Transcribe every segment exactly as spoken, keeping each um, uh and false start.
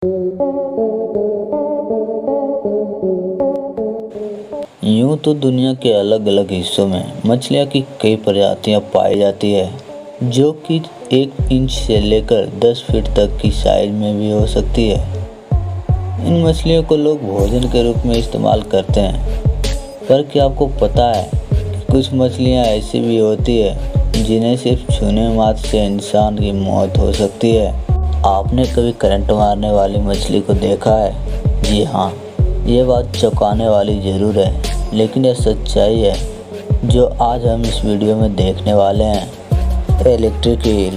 यूँ तो दुनिया के अलग अलग हिस्सों में मछलियाँ की कई प्रजातियाँ पाई जाती है, जो कि एक इंच से लेकर दस फीट तक की साइज में भी हो सकती है। इन मछलियों को लोग भोजन के रूप में इस्तेमाल करते हैं, पर क्या आपको पता है कि कुछ मछलियाँ ऐसी भी होती है जिन्हें सिर्फ छूने मात्र से इंसान की मौत हो सकती है। आपने कभी करंट मारने वाली मछली को देखा है? जी हाँ, ये बात चौंकाने वाली ज़रूर है, लेकिन यह सच्चाई है जो आज हम इस वीडियो में देखने वाले हैं। Electric eel.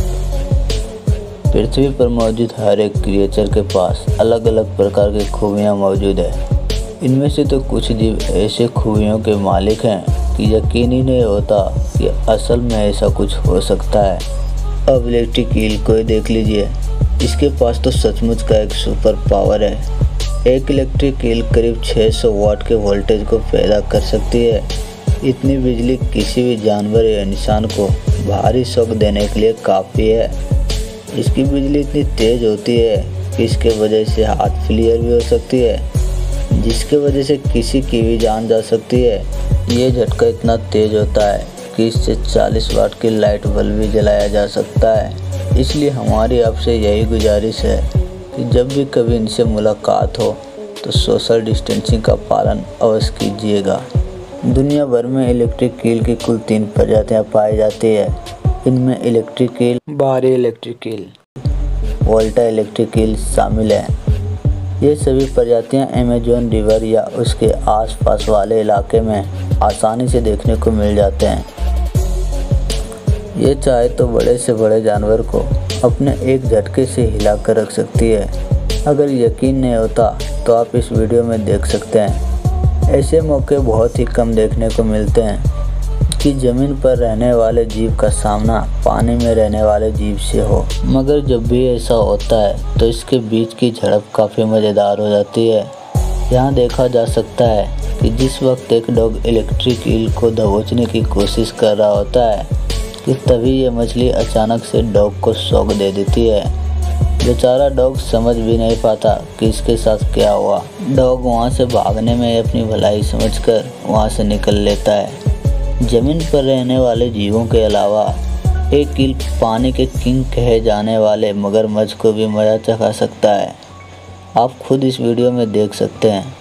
पृथ्वी पर मौजूद हर एक क्रिएचर के पास अलग अलग प्रकार की खूबियाँ मौजूद है। इनमें से तो कुछ जीव ऐसे खूबियों के मालिक हैं कि यकीन ही नहीं होता कि असल में ऐसा कुछ हो सकता है। अब इलेक्ट्रिक ईल को ही देख लीजिए, इसके पास तो सचमुच का एक सुपर पावर है। एक इलेक्ट्रिक ईल करीब छह सौ वाट के वोल्टेज को पैदा कर सकती है। इतनी बिजली किसी भी जानवर या इंसान को भारी शॉक देने के लिए काफ़ी है। इसकी बिजली इतनी तेज़ होती है कि इसके वजह से हार्ट फेलियर भी हो सकती है, जिसके वजह से किसी की भी जान जा सकती है। ये झटका इतना तेज़ होता है कि इससे चालीस वाट की लाइट बल्ब भी जलाया जा सकता है। इसलिए हमारी आपसे यही गुजारिश है कि जब भी कभी इनसे मुलाकात हो तो सोशल डिस्टेंसिंग का पालन अवश्य कीजिएगा। दुनिया भर में इलेक्ट्रिक ईल की कुल तीन प्रजातियां पाई जाती है। इनमें इलेक्ट्रिक ईल, बाहरी इलेक्ट्रिक ईल, वोल्टा इलेक्ट्रिक ईल शामिल है। ये सभी प्रजातियां अमेज़न रिवर या उसके आसपास वाले इलाके में आसानी से देखने को मिल जाते हैं। ये चाहे तो बड़े से बड़े जानवर को अपने एक झटके से हिला कर रख सकती है। अगर यकीन नहीं होता तो आप इस वीडियो में देख सकते हैं। ऐसे मौके बहुत ही कम देखने को मिलते हैं कि ज़मीन पर रहने वाले जीव का सामना पानी में रहने वाले जीव से हो, मगर जब भी ऐसा होता है तो इसके बीच की झड़प काफ़ी मज़ेदार हो जाती है। यहाँ देखा जा सकता है कि जिस वक्त एक डॉग इलेक्ट्रिक ईल को दबोचने की कोशिश कर रहा होता है कि तभी ये मछली अचानक से डॉग को शॉक दे देती है। बेचारा डॉग समझ भी नहीं पाता कि इसके साथ क्या हुआ। डॉग वहाँ से भागने में अपनी भलाई समझकर वहाँ से निकल लेता है। ज़मीन पर रहने वाले जीवों के अलावा एक ईल पानी के किंग कहे जाने वाले मगरमच्छ को भी मज़ा चखा सकता है। आप खुद इस वीडियो में देख सकते हैं।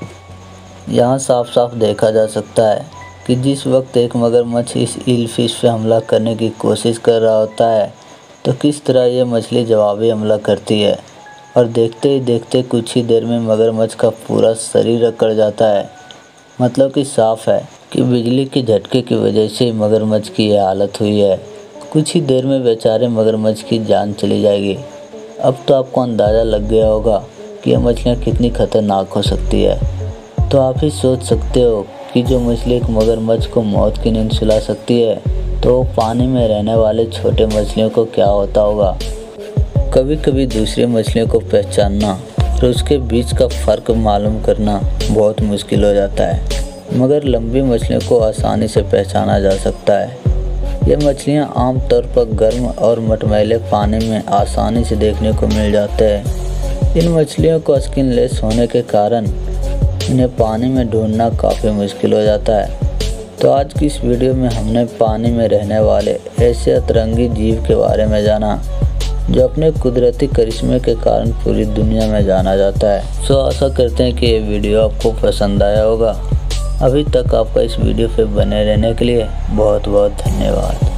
यहाँ साफ साफ देखा जा सकता है कि जिस वक्त एक मगरमच्छ इस ईल फिश पे हमला करने की कोशिश कर रहा होता है तो किस तरह ये मछली जवाबी हमला करती है, और देखते ही देखते कुछ ही देर में मगरमच्छ का पूरा शरीर अकड़ जाता है। मतलब कि साफ है कि बिजली के झटके की वजह से मगरमच्छ की यह हालत हुई है। कुछ ही देर में बेचारे मगरमच्छ की जान चली जाएगी। अब तो आपको अंदाज़ा लग गया होगा कि यह मछलियाँ कितनी खतरनाक हो सकती है। तो आप ही सोच सकते हो कि जो मछली एक मगरमच्छ को मौत की नींद सुला सकती है, तो पानी में रहने वाले छोटे मछलियों को क्या होता होगा। कभी कभी दूसरी मछलियों को पहचानना और उसके बीच का फ़र्क मालूम करना बहुत मुश्किल हो जाता है, मगर लंबी मछलियों को आसानी से पहचाना जा सकता है। ये मछलियाँ आमतौर पर गर्म और मटमैले पानी में आसानी से देखने को मिल जाते हैं। इन मछलियों को स्किनलेस होने के कारण इन्हें पानी में ढूंढना काफ़ी मुश्किल हो जाता है। तो आज की इस वीडियो में हमने पानी में रहने वाले ऐसे अतरंगी जीव के बारे में जाना जो अपने कुदरती करिश्मे के कारण पूरी दुनिया में जाना जाता है। सो आशा करते हैं कि ये वीडियो आपको पसंद आया होगा। अभी तक आपका इस वीडियो पे बने रहने के लिए बहुत बहुत धन्यवाद।